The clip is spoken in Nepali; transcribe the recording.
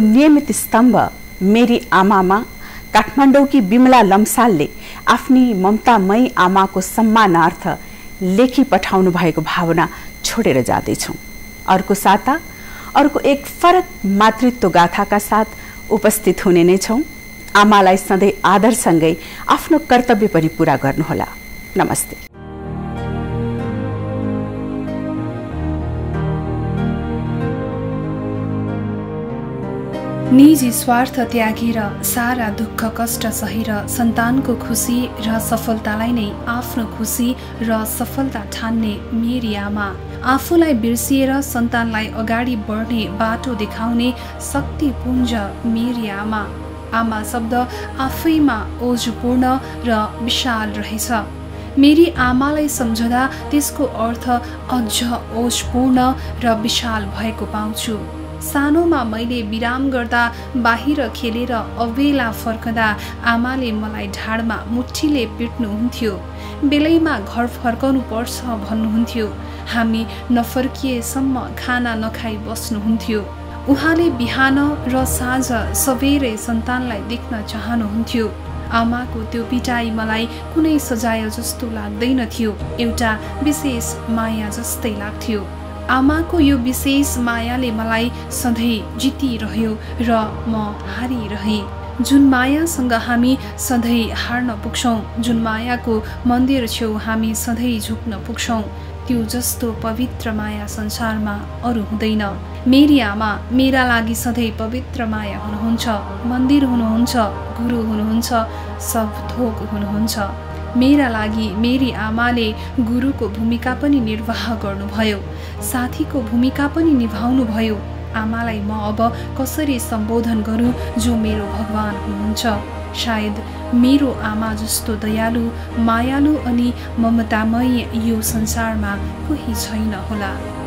नियमित स्तम्भ मेरी आमामा काठमाडौँकी बिमला लम्सालले आफ्नी ममतामयी आमाको सम्मानार्थ लेखी पठाउनु भएको भावना छोडेर जाँदैछौँ। अर्को साता अर्को एक फरक मातृत्व गाथाका साथ उपस्थित हुने नै छौँ। आमालाई सधैँ आदरसँगै आफ्नो कर्तव्य पनि पूरा गर्नुहोला। नमस्ते। निजी स्वार्थ त्यागेर सारा दुःख कष्ट सहेर सन्तानको खुसी र सफलतालाई नै आफ्नो खुसी र सफलता ठान्ने मेरी आमा, आफूलाई बिर्सिएर सन्तानलाई अगाडि बढ्ने बाटो देखाउने शक्तिपुञ्ज मेरी आमा। आमा शब्द आफैमा ओजपूर्ण र विशाल रहेछ। मेरी आमालाई सम्झदा त्यसको अर्थ अझ ओजपूर्ण र विशाल भएको पाउँछु। सानोमा मैले विराम गर्दा बाहिर खेलेर अबेला फर्कदा आमाले मलाई ढाडमा मुठीले पिट्नुहुन्थ्यो। बेलैमा घर फर्कनु पर्छ भन्नुहुन्थ्यो। हामी नफर्किएसम्म खाना नखाई बस्नुहुन्थ्यो। उहाँले बिहान र साँझ सबेरै सन्तानलाई देख्न चाहनुहुन्थ्यो। आमाको त्यो पिटाई मलाई कुनै सजाय जस्तो लाग्दैन थियो, एउटा विशेष माया जस्तै लाग्थ्यो। आमाको यो विशेष मायाले मलाई सधैँ जितिरह्यो र म हारिरहेँ। जुन मायासँग हामी सधैँ हार्न पुग्छौँ, जुन मायाको मन्दिर छेउ हामी सधैँ झुक्न पुग्छौँ, त्यो जस्तो पवित्र माया संसारमा अरू हुँदैन। मेरी आमा मेरा लागि सधैँ पवित्र माया हुनुहुन्छ, मन्दिर हुनुहुन्छ, गुरु हुनुहुन्छ, सब थोक हुनुहुन्छ। मेरा लागि मेरी आमाले गुरुको भूमिका पनि निर्वाह गर्नुभयो, साथीको भूमिका पनि निभाउनु भयो। आमालाई म अब कसरी सम्बोधन गरूँ जो मेरो भगवान हुनुहुन्छ? सायद मेरो आमा जस्तो दयालु, मायालु अनि ममतामय यो संसारमा कोही छैन होला।